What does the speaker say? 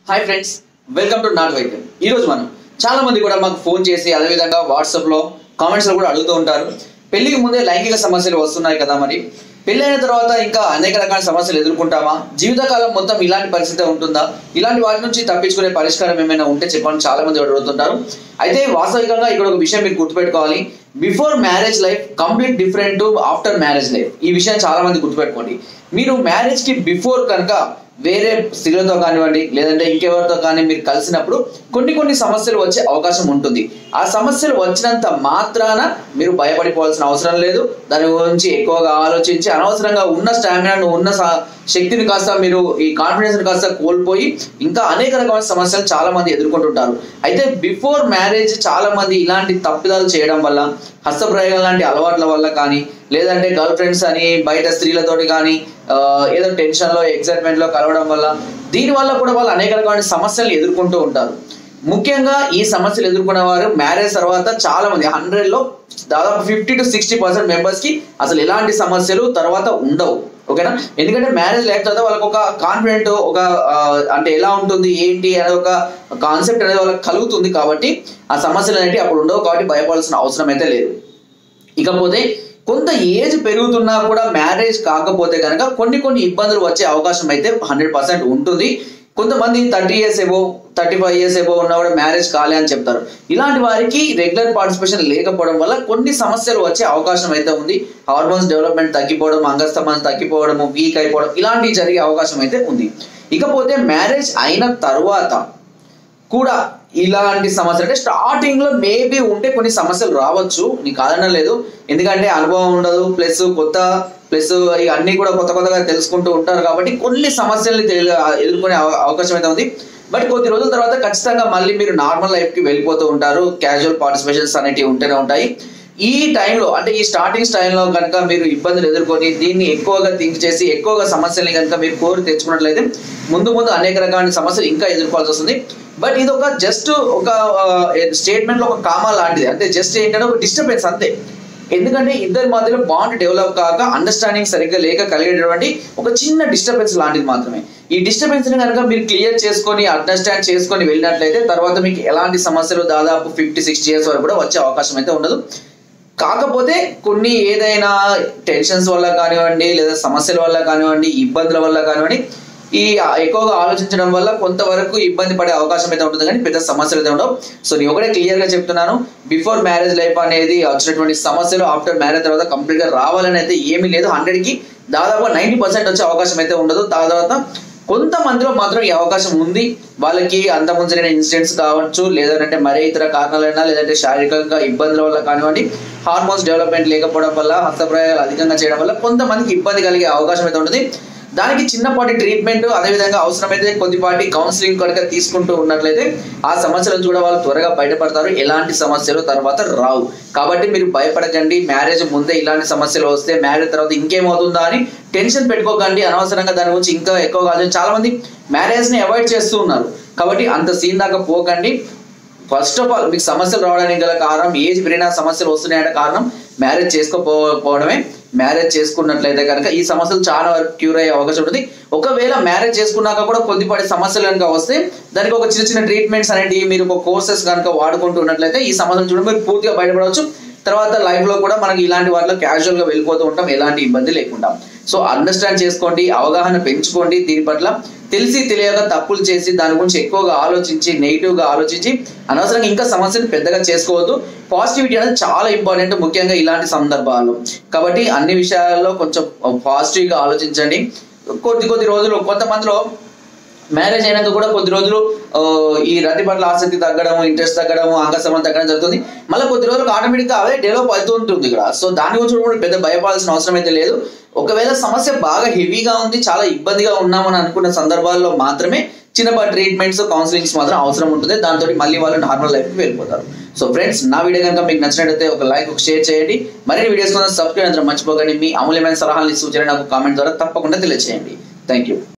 Hi friends, welcome to నాట్ వైద్యం. ఈరోజు మనం చాలా మంది కూడా మాకు ఫోన్ చేసి అదేవిధంగా వాట్సాప్లో కామెంట్స్లో కూడా అడుగుతూ ఉంటారు. పెళ్లికి ముందే లైంగిక సమస్యలు వస్తున్నాయి కదా, మరి పెళ్ళైన తర్వాత ఇంకా అనేక రకాల సమస్యలు ఎదుర్కొంటామా, జీవితకాలం మొత్తం ఇలాంటి పరిస్థితి ఉంటుందా, ఇలాంటి వాటి నుంచి తప్పించుకునే పరిష్కారం ఏమైనా ఉంటే చెప్పండి చాలా మంది అడుగుతుంటారు. అయితే వాస్తవికంగా ఇక్కడ ఒక విషయం మీరు గుర్తుపెట్టుకోవాలి. Before marriage life complete different to after marriage life. ఈ విషయం చాలా మంది గుర్తుపెట్టుకోండి. మీరు మ్యారేజ్కి బిఫోర్ కనుక వేరే స్త్రీలతో కానివ్వండి లేదంటే ఇంకెవరితో కానీ మీరు కలిసినప్పుడు కొన్ని సమస్యలు వచ్చే అవకాశం ఉంటుంది. ఆ సమస్యలు వచ్చినంత మాత్రాన మీరు భయపడిపోవాల్సిన అవసరం లేదు. దాని గురించి ఎక్కువగా ఆలోచించి అనవసరంగా ఉన్న స్టామినాను ఉన్న శక్తిని కాస్త మీరు ఈ కాన్ఫిడెన్స్ కాస్త కోల్పోయి ఇంకా అనేక రకమైన సమస్యలు చాలా మంది ఎదుర్కొంటుంటారు. అయితే బిఫోర్ మ్యారేజ్ చాలా మంది ఇలాంటి తప్పిదాలు చేయడం వల్ల, హస్తప్రయోగం లాంటి అలవాట్ల వల్ల కానీ లేదంటే గర్ల్ ఫ్రెండ్స్ అని బయట స్త్రీలతోటి కానీ ఏదో టెన్షన్లో ఎక్సైట్మెంట్లో కలవడం వల్ల దీనివల్ల కూడా వాళ్ళు అనేక రకమైన సమస్యలు ఎదుర్కొంటూ ఉంటారు. ముఖ్యంగా ఈ సమస్యలు ఎదుర్కొనే వారు మ్యారేజ్ తర్వాత చాలా మంది 100లో దాదాపు 50 to 60% మెంబర్స్కి అసలు ఎలాంటి సమస్యలు తర్వాత ఉండవు. ఓకేనా? ఎందుకంటే మ్యారేజ్ లేక తర్వాత వాళ్ళకి ఒక కాన్ఫిడెంట్ ఒక అంటే ఎలా ఉంటుంది ఏంటి అనే ఒక కాన్సెప్ట్ అనేది వాళ్ళకి కలుగుతుంది. కాబట్టి ఆ సమస్యలు అనేవి అప్పుడు ఉండవు. కాబట్టి భయపడాల్సిన అవసరం అయితే లేదు. ఇకపోతే కొంత ఏజ్ పెరుగుతున్నా కూడా మ్యారేజ్ కాకపోతే కనుక కొన్ని ఇబ్బందులు వచ్చే అవకాశం అయితే 100% ఉంటుంది. కొంతమంది 30 years ఎబో 35 years ఎబో ఉన్నా కూడా మ్యారేజ్ కాలే అని చెప్తారు. ఇలాంటి వారికి రెగ్యులర్ పార్టిసిపేషన్ లేకపోవడం వల్ల కొన్ని సమస్యలు వచ్చే అవకాశం అయితే ఉంది. హార్మోన్స్ డెవలప్మెంట్ తగ్గిపోవడం, అంగస్తమానం తగ్గిపోవడం, వీక్ అయిపోవడం ఇలాంటివి జరిగే అవకాశం అయితే ఉంది. ఇకపోతే మ్యారేజ్ అయిన తర్వాత కూడా ఇలాంటి సమస్యలు అంటే స్టార్టింగ్ లో మేబీ ఉంటే కొన్ని సమస్యలు రావచ్చు, నీకు కాదనడం లేదు. ఎందుకంటే అనుభవం ఉండదు, ప్లస్ అన్ని కూడా కొత్తగా తెలుసుకుంటూ ఉంటారు. కాబట్టి కొన్ని సమస్యల్ని ఎదుర్కొనే అవకాశం అయితే ఉంది. బట్ కొద్ది రోజుల తర్వాత ఖచ్చితంగా మళ్ళీ మీరు నార్మల్ లైఫ్ కి వెళ్ళిపోతూ ఉంటారు. క్యాజువల్ పార్టిసిపేషన్స్ అనేవి ఉంటూనే ఉంటాయి. ఈ టైంలో అంటే ఈ స్టార్టింగ్ స్టైల్లో కనుక మీరు ఇబ్బందులు ఎదుర్కొని దీన్ని ఎక్కువగా థింక్ చేసి ఎక్కువగా సమస్యల్ని కనుక మీరు కోరి తెచ్చుకున్నట్లయితే ముందు అనేక రకాల సమస్యలు ఇంకా ఎదుర్కోవాల్సి వస్తుంది. బట్ ఇది ఒక జస్ట్ ఒక స్టేట్మెంట్ లో ఒక కామా లాంటిది. అంటే జస్ట్ ఏంటంటే ఒక డిస్టర్బెన్స్ అంతే. ఎందుకంటే ఇద్దరి మధ్యలో బాండ్ డెవలప్ కాక అండర్స్టాండింగ్ సరిగ్గా లేక కలిగేటటువంటి ఒక చిన్న డిస్టర్బెన్స్ లాంటిది మాత్రమే. ఈ డిస్టర్బెన్స్ ని కనుక మీరు క్లియర్ చేసుకొని అండర్స్టాండ్ చేసుకొని వెళ్ళినట్లయితే తర్వాత మీకు ఎలాంటి సమస్యలు దాదాపు 50-60 years వరకు కూడా వచ్చే అవకాశం అయితే ఉండదు. కాకపోతే కొన్ని ఏదైనా టెన్షన్స్ వల్ల కానివ్వండి లేదా సమస్యల వల్ల కానివ్వండి ఇబ్బందుల వల్ల కానివ్వండి ఈ ఎక్కువగా ఆలోచించడం వల్ల కొంతవరకు ఇబ్బంది పడే అవకాశం అయితే ఉంటుంది, కానీ పెద్ద సమస్యలు అయితే ఉండవు. సో నేను ఒకటే క్లియర్ గా చెప్తున్నాను, బిఫోర్ మ్యారేజ్ లైఫ్ అనేది వచ్చినటువంటి సమస్యలు ఆఫ్టర్ మ్యారేజ్ తర్వాత కంప్లీట్ గా రావాలని అయితే ఏమీ లేదు. 100కి దాదాపు 90% వచ్చే అవకాశం అయితే ఉండదు. తర్వాత కొంతమందిలో మాత్రం ఈ అవకాశం ఉంది. వాళ్ళకి అంతకుముందు జరిగిన ఇన్సిడెంట్స్ కావచ్చు, లేదంటే మరే ఇతర కారణాలైనా లేదంటే శారీరకంగా ఇబ్బందుల వల్ల కానివ్వండి, హార్మోన్స్ డెవలప్మెంట్ లేకపోవడం వల్ల, హస్తప్రయోగాలు అధికంగా చేయడం వల్ల కొంతమందికి ఇబ్బంది కలిగే అవకాశం అయితే ఉంటుంది. దానికి చిన్నపాటి ట్రీట్మెంట్ అదేవిధంగా అవసరమైతే కొద్దిపాటి కౌన్సిలింగ్ కనుక తీసుకుంటూ ఉన్నట్లయితే ఆ సమస్యల నుంచి కూడా వాళ్ళు త్వరగా బయటపడతారు. ఎలాంటి సమస్యలు తర్వాత రావు. కాబట్టి మీరు భయపడకండి. మ్యారేజ్ ముందే ఇలాంటి సమస్యలు వస్తే మ్యారేజ్ తర్వాత ఇంకేమవుతుందా అని టెన్షన్ పెట్టుకోకండి. అనవసరంగా దాని గురించి ఇంకా ఎక్కువగా చాలా మంది మ్యారేజ్ ని అవాయిడ్ చేస్తూ ఉన్నారు. కాబట్టి అంత సీన్ దాకా పోకండి. ఫస్ట్ ఆఫ్ ఆల్ మీకు సమస్యలు రావడానికి గల కారణం, ఏజ్ పెరిగిన సమస్యలు వస్తున్నాయంటే కారణం మ్యారేజ్ చేసుకోకపోవడమే. మ్యారేజ్ చేసుకున్నట్లయితే కనుక ఈ సమస్యలు చాలా వరకు క్యూర్ అయ్యే అవకాశం ఉంటుంది. ఒకవేళ మ్యారేజ్ చేసుకున్నాక కూడా కొద్దిపాటి సమస్యలు కనుక వస్తే దానికి ఒక చిన్న ట్రీట్మెంట్స్ అనేవి మీరు ఒక కోర్సెస్ కనుక వాడుకుంటూ ఉన్నట్లయితే ఈ సమస్యలు చూడడం మీరు పూర్తిగా బయటపడవచ్చు. తర్వాత లైఫ్ లో కూడా మనకి ఇలాంటి వాటిలో క్యాజువల్ గా వెళ్ళిపోతూ ఉంటాం, ఎలాంటి ఇబ్బంది లేకుండా. సో అండర్స్టాండ్ చేసుకోండి, అవగాహన పెంచుకోండి. దీని పట్ల తెలిసి తెలియక తప్పులు చేసి దాని గురించి ఎక్కువగా ఆలోచించి నెగిటివ్ గా ఆలోచించి అనవసరంగా ఇంకా సమస్యను పెద్దగా చేసుకోవద్దు. పాజిటివిటీ అనేది చాలా ఇంపార్టెంట్, ముఖ్యంగా ఇలాంటి సందర్భాల్లో. కాబట్టి అన్ని విషయాల్లో కొంచెం పాజిటివ్ గా ఆలోచించండి. కొద్ది రోజులు కొంతమందిలో మ్యారేజ్ అయినాక కూడా కొద్ది రోజులు ఈ రతి పట్ల ఆసక్తి తగ్గడం, ఇంట్రెస్ట్ తగ్గడం, అంగస్తమనం తగ్గడం జరుగుతుంది. మళ్ళీ కొద్ది రోజులకు ఆటోమేటిక్గా అవే డెవలప్ అవుతూ ఉంటుంది ఇక్కడ. సో దాని గురించి కూడా పెద్ద భయపడాల్సిన అవసరం అయితే లేదు. ఒకవేళ సమస్య బాగా హెవీగా ఉంది, చాలా ఇబ్బందిగా ఉన్నామని అనుకున్న సందర్భాల్లో మాత్రమే చిన్నపాటి ట్రీట్మెంట్స్, కౌన్సిలింగ్స్ మాత్రం అవసరం ఉంటుంది. దాంతో మళ్ళీ వాళ్ళు నార్మల్ లైఫ్కి వెళ్ళిపోతారు. సో ఫ్రెండ్స్, నా వీడియో కనుక మీకు నచ్చినట్లయితే ఒక లైక్, ఒక షేర్ చేయండి. మరిన్ని వీడియోస్ కోసం సబ్స్క్రైబ్ అందరం మర్చిపోకండి. మీ అమూల్యమైన సలహాలు, సూచనలు నాకు కామెంట్ ద్వారా తప్పకుండా తెలియజేయండి. Thank you.